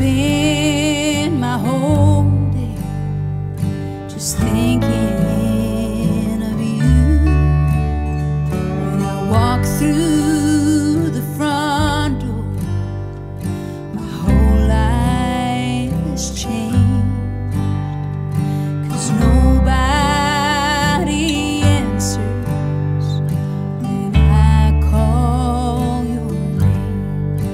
spend my whole day just thinking of you. When I walk through the front door, my whole life has changed, 'cause nobody answers when I call your name.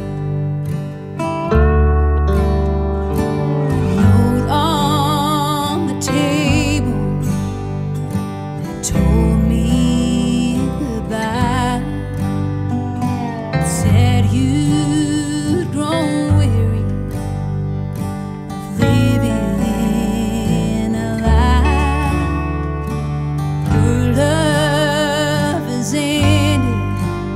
Note on the table that told me goodbye. It said you'd grown weary of living a lie. Your love is ended,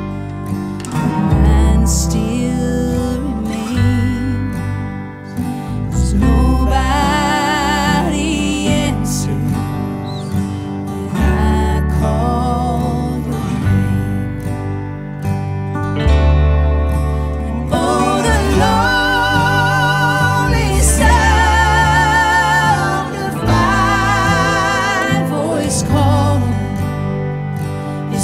mine still remains. 'Cause nobody answers when I call your name. And oh, the lonely sound of my voice calling is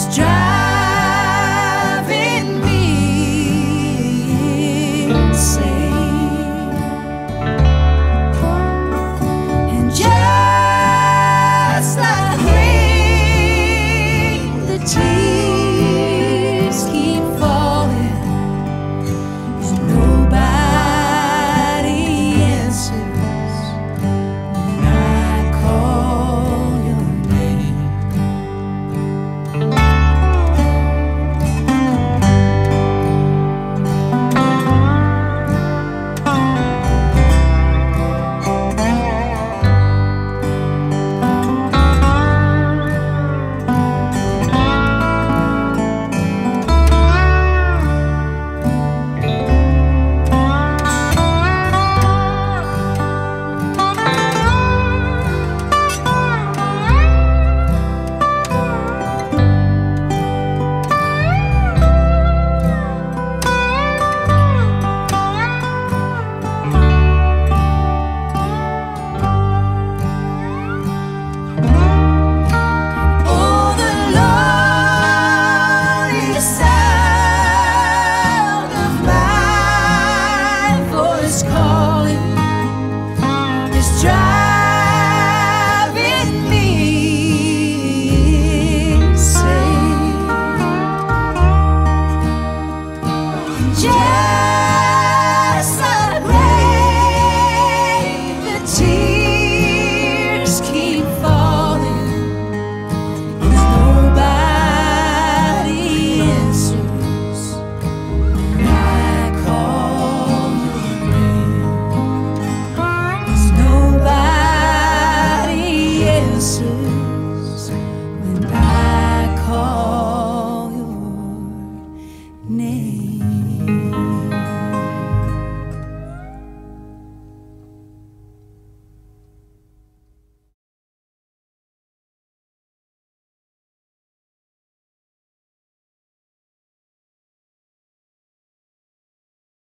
driving me insane. And just like rain, the tears keep falling, 'cause nobody answers when I call your name. Oh, the lonely sound of my voice calling is driving me insane. Just like rain, the tears keep falling, 'cause nobody answers when I call your name. 'Cause nobody answers when I call your name.